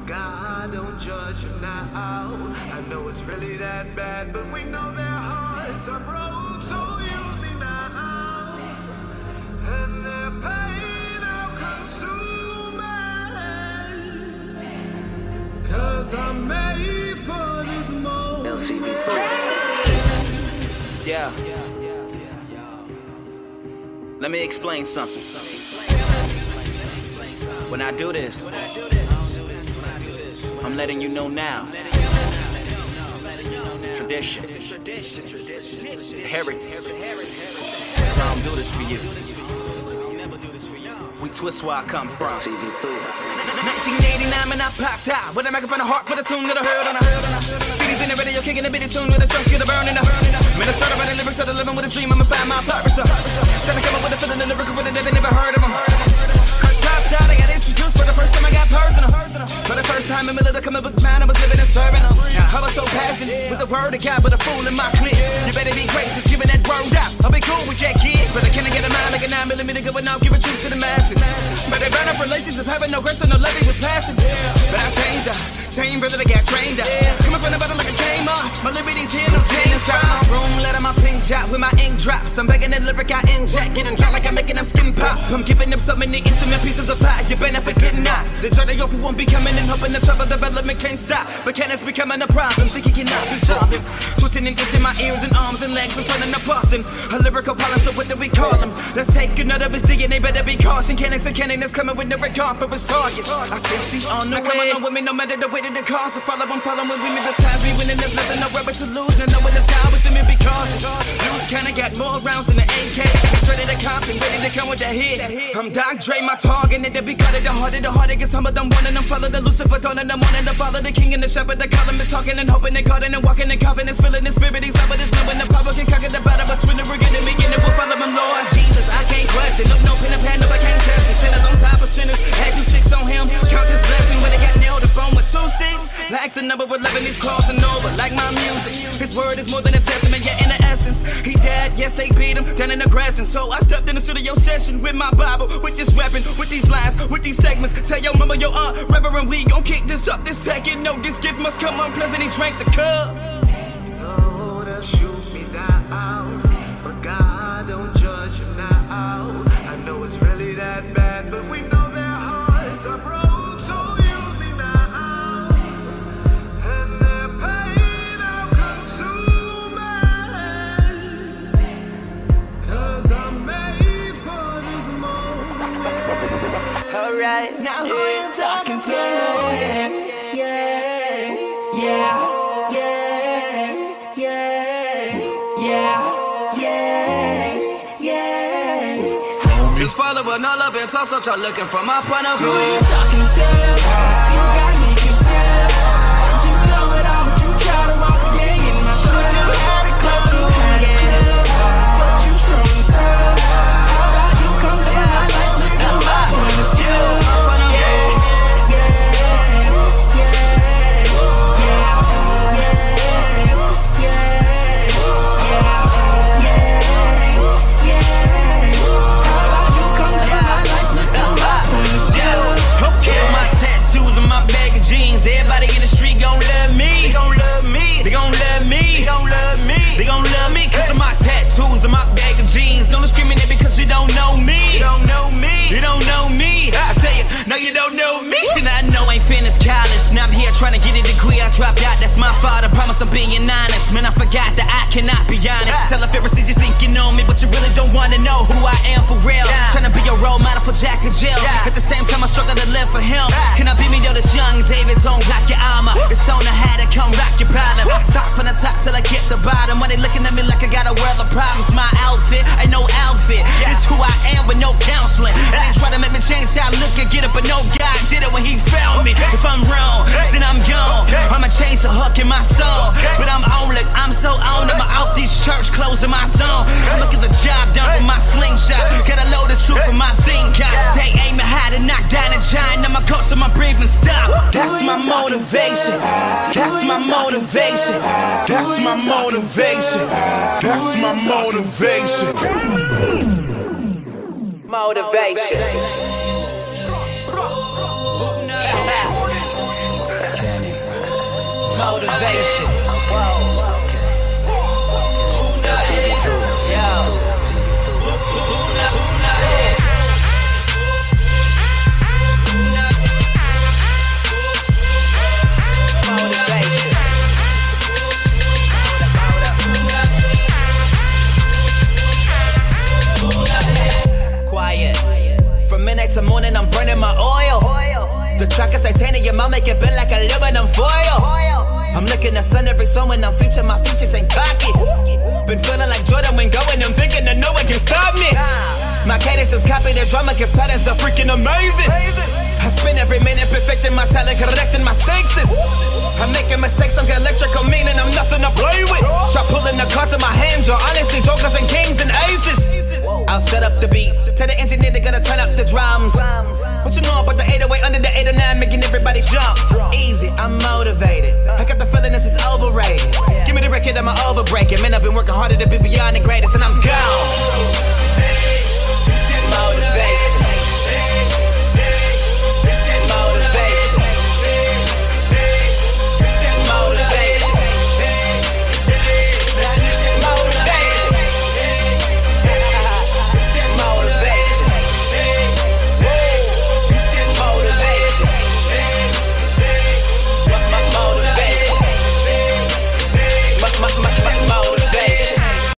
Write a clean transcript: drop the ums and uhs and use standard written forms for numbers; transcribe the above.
But God don't judge you now. I know it's really that bad, but we know their hearts are broke, so use me now. And their pain I'll consume, 'cause I'm made for this moment. LCB4. Yeah. Let me explain something. When I do this, I'm letting you know now. It's a tradition. It's a heritage. I don't do this for you. We twist where I come from. 1989 when I popped out with a microphone, a heart for the tune that I heard on a CDs in the radio, kicking a bitty tune with a trunks, get a burning up. Minnesota writing lyrics of the living with a dream, I'ma find my purpose. Trying to come up with a feeling, the lyrical with it, they never heard of them. Cause popped out, I got introduced for the first time I got personal. For the first time in the middle of coming with mine, I was living and serving them. I was so passionate with the word of God, but a fool in my clique. You better be gracious, giving that word out. I'll be cool with that kid, but I can't get a mind like a 9mm going out, giving truth to the masses. But they burn up relations of having no grace or no love, it was passion. But I changed up, same brother that got trained up. Coming from the bottom like I came up, my liberty's here, no chain inside my room, letting my pink drop with my ink drops. I'm begging that lyric I inject, getting dry like I'm making them skin pop. I'm giving them so many intimate pieces of pie, you better forget not. The journey of who won't be coming and hoping the trouble development can't stop. But can it's becoming a problem, think it cannot be solved. Twisting and itching my ears and arms and legs, I'm turning up often. A lyrical pollen, so what do we call them? Let's take another of his DNA, better be caution. Cannons and cannon is coming with no regard for his targets. I still see on the way. Come along with me no matter the way that it costs. So follow, I'm following with me beside me. Winning, there's nothing, no rubber to lose. No knowing the sky within me because loose cannon got more rounds than the AK. Straight to the Compton, ready to come with that hit. I'm Doc Dre, my target, and to be cut it, the harder gets some of them wanting them. Follow the Lucifer, dawn in the morning, to follow the king and the shepherd, the column, and talking and hoping and guarding and walking and confidence, feeling the spirit, he's over this knowing the power can conquer the battle between the beginning and beginning. We'll follow him, Lord Jesus, I can't question. No pen and pad, no, I can't test it. Sinners on top of sinners, had 2 6 on him. Count this blessing when they got nailed up on with 2 sticks. Like the number 11, he's crossing over, like my music. His word is more than a testament, yet in the essence, he died, yes, they beat him, down in the grass. And so I stepped in the studio session with my Bible, with this weapon, with these lines, with these segments. Tell your mama, your aunt, Reverend, we gon' kick this up this second. No, this gift must come unpleasant, he drank the cup. Oh, they'll shoot me down, but God don't judge you now. I know it's really that bad, but we know their hearts are broke, so use me now. And their pain I'll consume, 'cause I'm made for this moment. Alright, now who you talking to? Just follow but all up and toss up, y'all looking from my point of view. Who you talking to? You got me confused. You know it all, but you try to walk again. You know you had a clue, but you strolling through. How about you come to my life, nigga? My point of view. Everybody in the street gon' love me. They gon' love me. They gon' love me. They gon' love me. They gon' love me cause of my tattoos and my bag of jeans. Don't discriminate because you don't know me. You don't know me. You don't know me. I tell you, no you don't know me. And I know I ain't finished college. Now I'm here trying to get a degree. I dropped out, that's my fault. I promise I'm being honest. Man, I forgot that I cannot be honest. Tell the Pharisees you think you know me, but you really don't wanna know who I am for real. Trying to be a role model for Jack and Jill. At the same time I struggle to live for him. Can I be me though this young David? Don't rock your armor. It's on the hat and come rock your problem. Start from the top till I get the bottom. When they looking at me like I got a world of problems. My outfit ain't no outfit. It's who I am with no counseling. And they try to make me change how I look and get it, but no God did it when he found me. If I'm wrong, then I'm gone. I'ma change the hook in my soul. But I'm on it, I'm so on it. I'm out these church clothes in my zone. I'ma get the job done with my slingshot. Gotta load the truth for my thing. Stay aiming high to knock down and shine. I'ma go to my breathing stop. That's my motivation. That's my motivation. That's my motivation. That's my motivation. Motivation. motivation. That's what we do. Quiet. From midnight to morning, I'm burning my oil. The track is titanium, I'll make it bend like aluminum foil. I'm looking at sun every song when I'm featuring, my features ain't cocky. Been feeling like Jordan when going, I'm thinking that no one can stop me. My cadence is copy the drama, cause patterns are freaking amazing. I spend every minute perfecting my talent, correcting my stasis. I'm making mistakes, I'm electrical, meaning I'm nothing to play with. Try pulling the cards in my hands, or honestly jokers and kings and aces. I'll set up the beat, tell the engineer they gotta turn up the drums. What you know about the 808 under the 809, making everybody jump? Easy, I'm motivated. I got the feeling this is overrated. Give me the record, I'ma overbreak it. Man, I've been working harder to be beyond the greatest, and I'm